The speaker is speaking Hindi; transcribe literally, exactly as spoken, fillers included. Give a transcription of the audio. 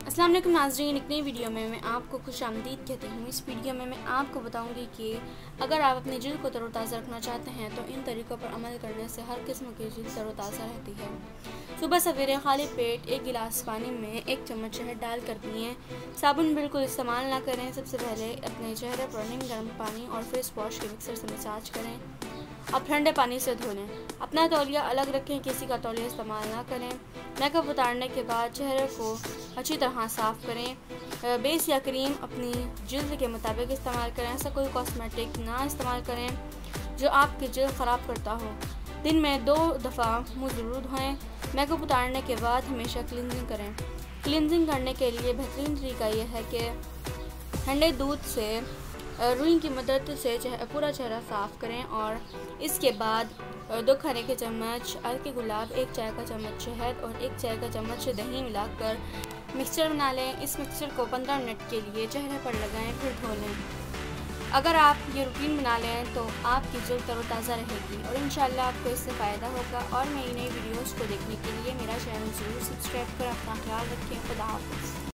अस्सलाम वालेकुम नाज़रीन, एक नई वीडियो में मैं आपको खुश आमदीद कहती हूँ। इस वीडियो में मैं आपको बताऊँगी कि अगर आप अपनी जिल्द को तरोताज़ा रखना चाहते हैं तो इन तरीक़ों पर अमल करने से हर किस्म की जिल्द तरोताज़ा रहती है। सुबह सवेरे खाली पेट एक गिलास पानी में एक चम्मच शहद डाल कर पिएँ। साबुन बिल्कुल इस्तेमाल ना करें। सबसे पहले अपने चेहरे पर निम गर्म पानी और फेस वॉश के मिक्सर से मसाज करें। अब ठंडे पानी से धो लें। अपना तौलिया अलग रखें, किसी का तौलिया इस्तेमाल ना करें। मेकअप उतारने के बाद चेहरे को अच्छी तरह साफ़ करें। बेस या क्रीम अपनी जिल्द के मुताबिक इस्तेमाल करें। ऐसा कोई कॉस्मेटिक ना इस्तेमाल करें जो आपकी जिल्द ख़राब करता हो। दिन में दो दफ़ा मुँह ज़रूर धोएं। मेकअप उतारने के बाद हमेशा क्लिनजिंग करें। क्लिनजिंग करने के लिए बेहतरीन तरीका यह है कि ठंडे दूध से रुई की मदद से चेह, पूरा चेहरा साफ़ करें और इसके बाद दो खाने के चम्मच हल्के गुलाब, एक चाय का चम्मच शहद और एक चाय का चम्मच दही मिलाकर मिक्सचर बना लें। इस मिक्सचर को पंद्रह मिनट के लिए चेहरे पर लगाएं, फिर धो लें। अगर आप ये रूटीन बना लें तो आपकी जिल्द तरोताज़ा रहेगी और इंशाल्लाह आपको इससे फ़ायदा होगा। और नई नई वीडियोज़ को देखने के लिए मेरा चैनल ज़रूर सब्सक्राइब करें। अपना ख्याल रखें। खुदा हाफ़िज़।